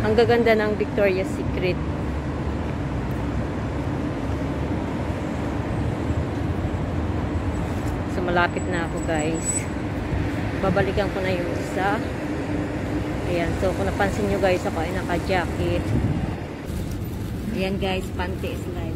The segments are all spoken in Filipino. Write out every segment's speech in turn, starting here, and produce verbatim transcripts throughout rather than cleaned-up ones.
Ang gaganda ng Victoria's Secret. So, malapit na ako, guys. Babalikan ko na yung isa. Ayan. So, kung napansin nyo, guys, ako ay naka-jacket. Ayan, guys. Panty slide.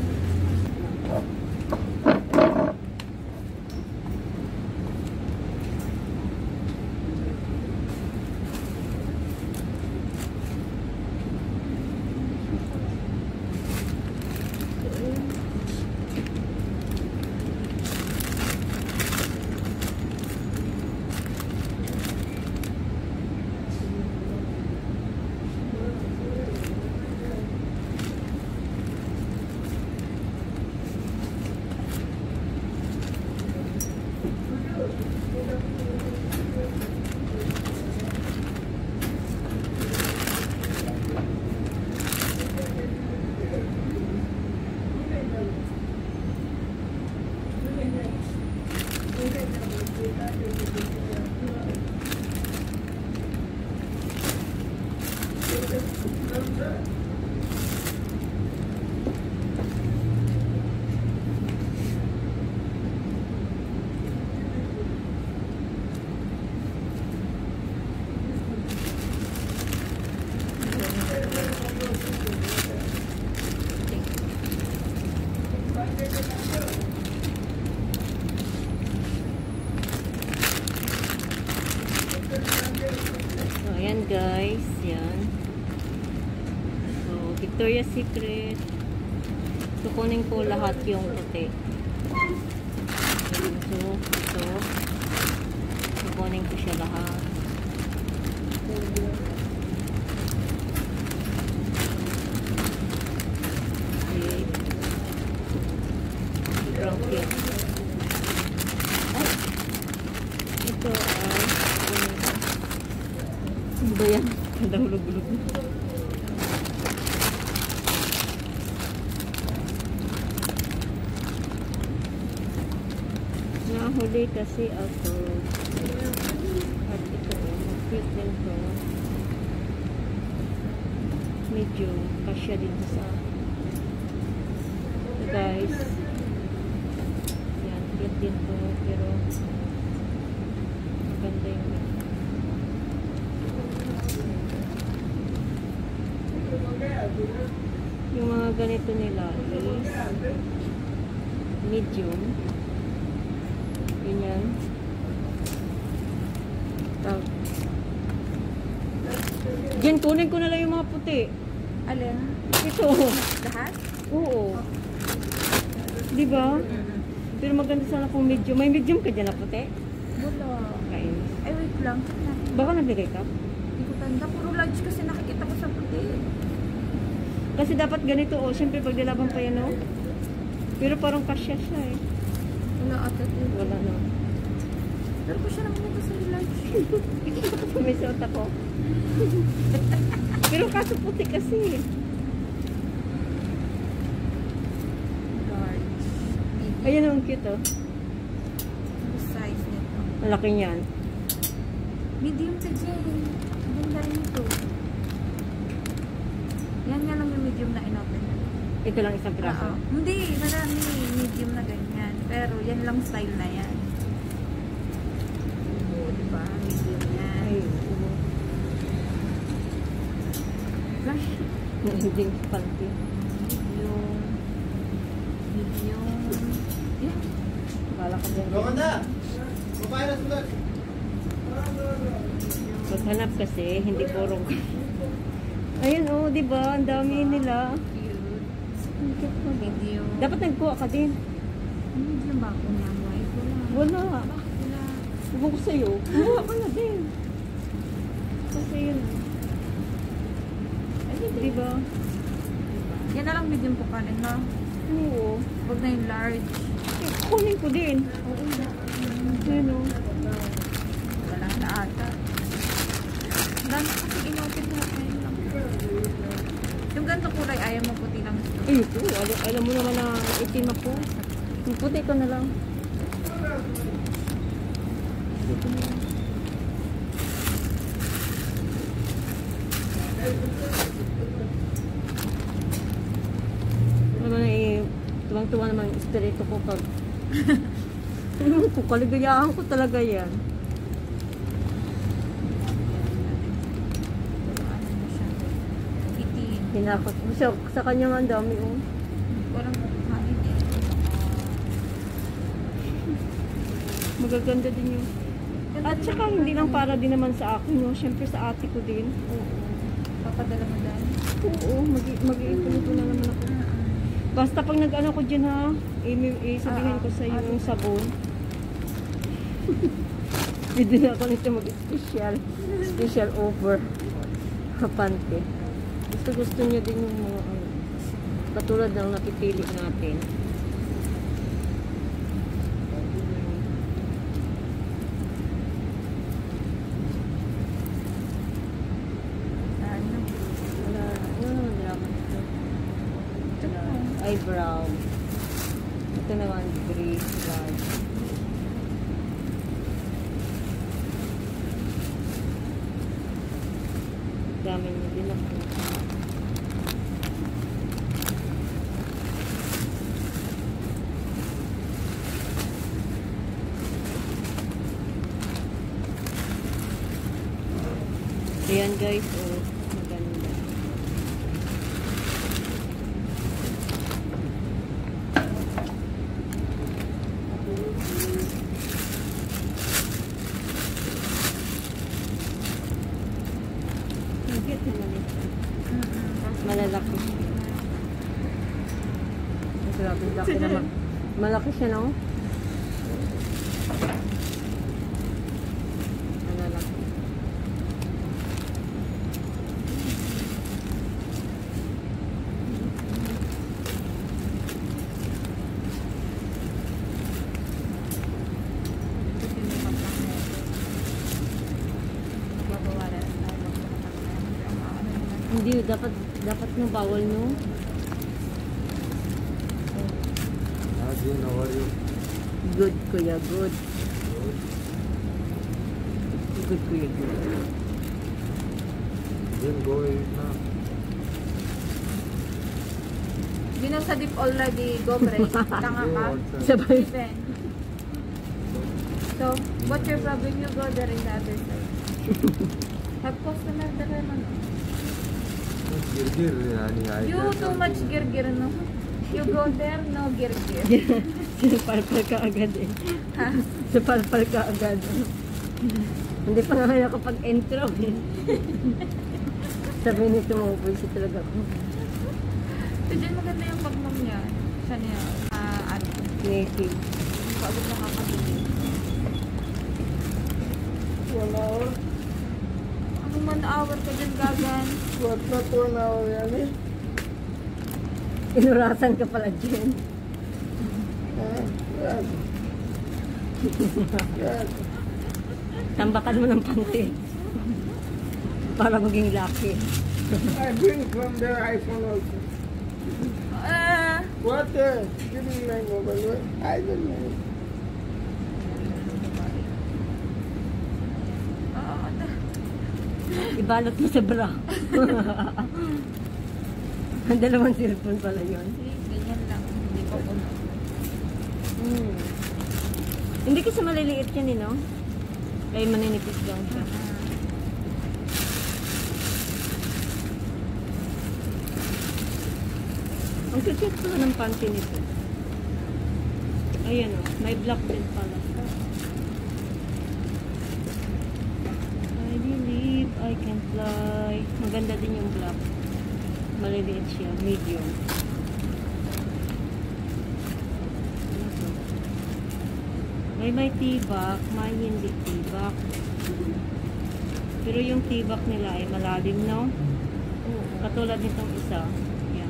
Ayan, guys, yan. So, Victoria's Secret. So, kunin ko lahat yung puti. So, ito. So, kunin ko siya lahat. Okay. Sobrang cute. Ay! Ito ay ano ba yan? Kadahulog-ulog. Nahuli kasi ako. At ito, mag-fit din ko. Medyo kasya din sa ito, guys. Yan, fit din ko. Pero maganda yung yung mga ganito nila is medium. Ganyan. Diyan, kunin ko na lang yung mga puti. Alin? Ito. Lahat? Oo. Diba? Pero maganda sana kung medium. May medium ka dyan na puti? Wala. Kainis. Ay, wait lang. Baka nagbigay ka? Hindi ko tanda. Puro large kasi nakikita ko sa puti. Kasi dapat ganito, oh. Siyempre, pag nilaban pa yan, oh. Pero parang kasya siya, eh. Wala ata. Wala na. Pero ko siya naman ito sa large. May suot ako. Pero kaso puti kasi. Large. Medium. Ayan, ang cute, oh. Ano size nito? Malaki niyan. Medium to Jane. Ganda rin ito. Yan nga lang yung medium na inopen. Ito lang isang piraso. Oo. Hindi, marami medium na ganyan. Pero yan lang style na yan. Oo, diba? Medium yan. Ay, oo. Flash. Hindi panty. Medium. Medium. Yan. Bala ka din. Gawanda! Babae na sulat! Paghanap kasi, hindi puro. Ayun, oh, di ba? Ang dami nila. Cute. Medium. Dapat nagkuha ka din. Medium ba ako niya? White? Wala. Wala. Bakit wala? Huwag ko sa'yo. Kumuha ka na din. Kasi yun. Ay, di ba? Yan na lang medium ko kanin, ha? Oo. Huwag na yung large. Eh, kunin ko din. Oo na. Ayun, oh. Wala na ata. Dami kasi inopen na. Ayun lang. Yung ganito kulay, ayaw mo puti lang. Ay, ito. Alam, alam mo naman na itim ako. Yung puti ko na lang. Puti na lang. Naman eh, tuwang-tuwa naman yung espiritu ko pag ano ko, kaligayahan ko talaga yan. Ano na siya? Itiin. Hinakot mo siya. Sa kanya nga ang dami oh. Walang kain eh. Magaganda din yung... At saka hindi lang para din naman sa akin, no? Siyempre sa ate ko din. Oo. Papadala mo dahil. Oo, mag-iipon-ipon na naman ako. Basta pag nag-ano ko dyan ha, i-sabihin ko sa iyo yung sabon. Hindi na ako nito mag-special. Special over. Kapante. Gusto gusto niya din yung mga ano. Katulad ng napipili natin. Ano? Wala, wala naman drama nito. Eyebrow. Ito naman, grease rag. Dami niya din ako. Ayan guys, oh, maganda. Higit naman ito. Malalaki siya. Grabe, laki naman. Malaki siya, no? Malalaki. Hindi, dapat dapat na bawal, no? Ajin, how are you? Good, kuya, good. Good, kuya, good. Jim, go eat now. You know, sa dip already, go break. Tanga ka. Sabay. Even. So, what's your problem? You go there in the other side. Have customer there naman. Girgir, yani, I You can't too do much it. gir-gir, no? You go there, no gir-gir. Sinapalpal ka agad eh. Ha? Sinapalpal ka agad. Hindi pa nga kayo kapag intro eh. Sabi nito mo, buwisit talaga ako. So, dyan maganda yung pag-mom niya. Saan niya? Ah, ano? Native. Pagod nakakabili. One hour? Anong man hour ka dyan, gagan? What, not one hour, yani? Inurasan ka pala dyan. Ah, yan. Yan. Tambakan mo ng panty. Para maging lucky. I bring from their iPhone also. Ah, What? Uh, give me my mobile. What? I don't know. oo, ta- Ibalot mo sa bra. Ang dalawang cellphone pala yun. see, ganyan lang. Hindi ko puno. Hmm. Hindi kasi maliliit yan eh, no? Kaya maninipis lang siya. Ang cute pala ng panty nito. Ayan o, may black din pala. I believe I can fly. Maganda din yung black. Maliliit siya, medium. May may tibak, may hindi tibak. Pero yung tibak nila ay malalim, no? Katulad nitong isa. Yan.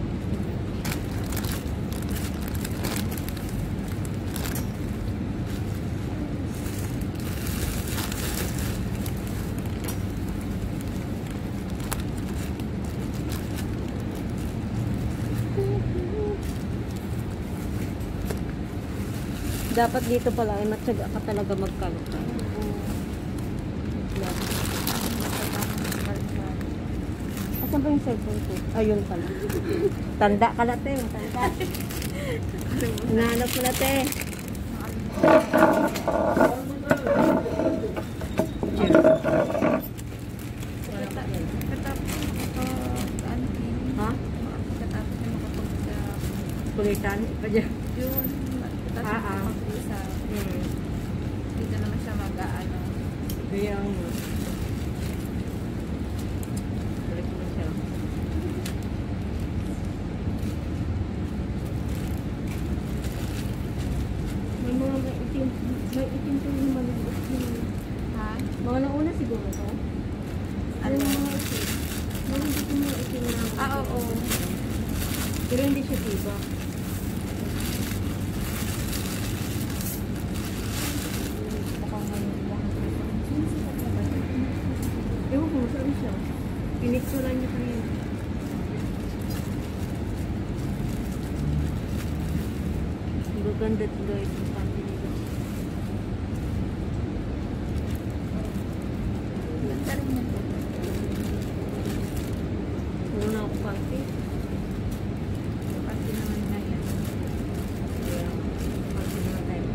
Dapat dito pala ay matyaga ka talaga magkalutan. Asa Saan ba yung cellphone ko? Ayun pala. Tanda ka na, te. Tanda. Hinahanap mo na, te. Katapos mo ito, ano eh. Ha? Katapos mo kapag sa Kulitan? Ipa dyan. yun. Katapos Ah, ah. mo kapag sa Hmm. dito naman siya mag-ano. Kaya mo. Balik mo siya. May mga may itim, may itim to yung malubos. Ha? Mga nauna siguro to? Ano? Yung mga itim. Mga hindi ko mga itim na. Ah, oo. Pero hindi siya tiba. Mukhang manila. Ewan ko, saan siya? Pinicturan niya kanina. Ang ganda guys, yung panty nila. Ganda rin yun. Puro na ako panty. Pati naman na yan. Kaya, panty na tayo.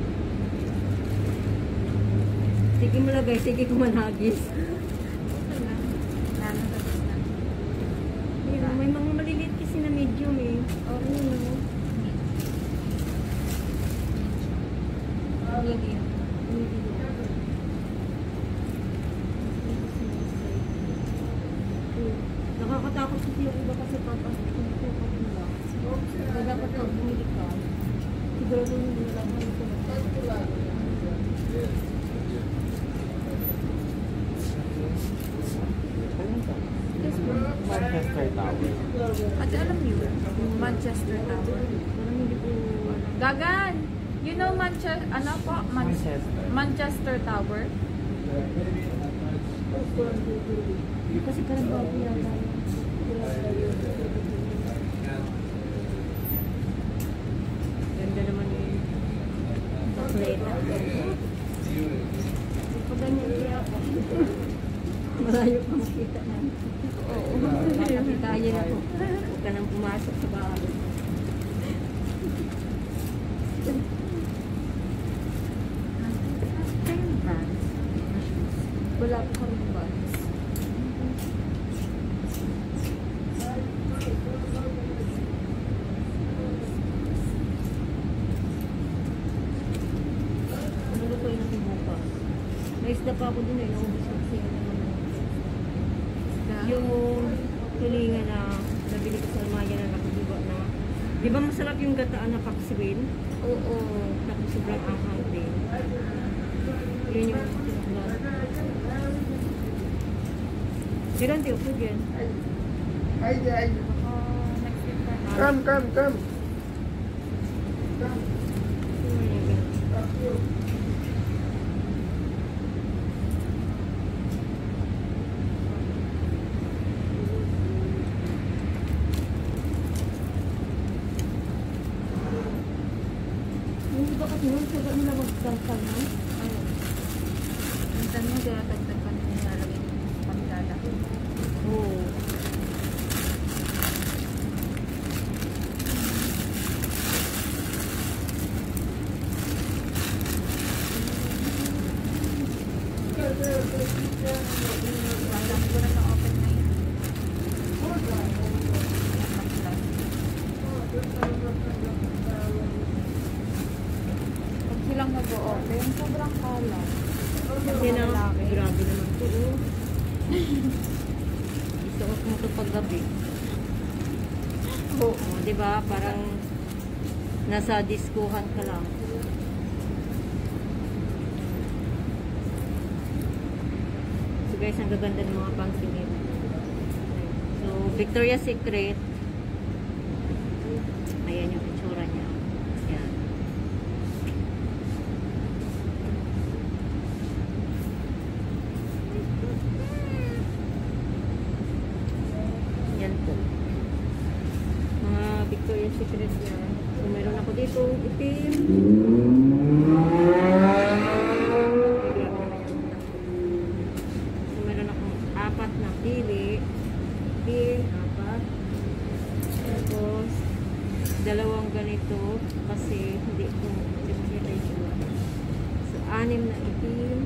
Sige mo lang guys, sige ko managis. Ito lang. Lalo tapos na. Ayun, may mga maliliit kasi na medium eh. Oo. Oh, Medium. Nakakatakot kasi yung iba kasi papasukin ko kapag nila. So, dapat pag bumili ka, siguro hindi nila kung ito na. Manchester Tower. Ate, alam niyo, Manchester Tower. Parang hindi ko alam. Gagan! You know Manchester, ano po? Man- Manchester. Manchester Tower? Kasi parang bago yata yun. Ganda naman yung bakleta. Pag ganyan kaya ako. Malayo pa makita na. Oo. Makakitayin ako. Huwag ka nang pumasok sa bahay. Kayong brands? Wala po kami bahay. Lulutuin natin bukas. May isda pa ako dun eh. Naubos ko kasi yun naman. Yung tulingan na nabili ko sa Almaya na nakadugo na. Di ba masarap yung gataan na paksiwin? Oo. Tapos sobrang anghang din. Yun yung sinuklan. Kailan di ako dyan? Ay, ay. Oh, next week pa. Come, come, come. Hindi ba kasi nun, sabi nila magdangkal na? Ano? Minsan mo, dinatagdag ka na nilalagay mo sa pamilala. Oo. Alam ko na na-open na yun. Pag silang mag-o-open, sobrang kalat. Kasi na, grabe naman ito. Oh. Isuot mo ito paggabi. Oo. Oh, di ba? Parang nasa diskuhan ka lang. So guys, ang gaganda ng mga pangsi nila. So, Victoria's Secret. Ayan yung itsura niya. Ayan. Yan po. Mga Victoria's Secret niya. So, meron ako dito itim. So, meron akong apat na pili. Pink. dalawang ganito kasi hindi ko so anim na itim.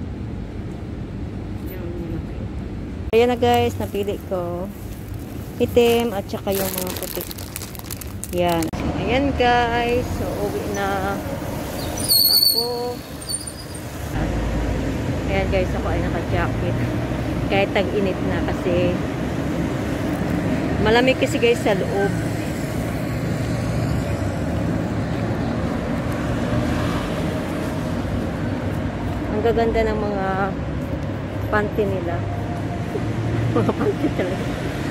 Ayan na guys, napili ko itim at saka yung mga puti. Yan. Ayan guys, so uwi na ako. Ayan guys, ako ay naka-jacket kahit tag-init na kasi malamig kasi guys sa loob. Ang gaganda ng mga panty nila. Mga panty talaga.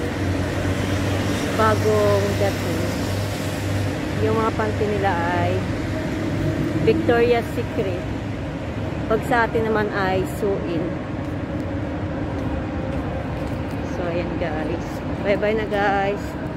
Bagong dating. Yung mga panty nila ay Victoria's Secret. Pag sa atin naman ay Suin. So, ayan guys. Bye-bye na guys.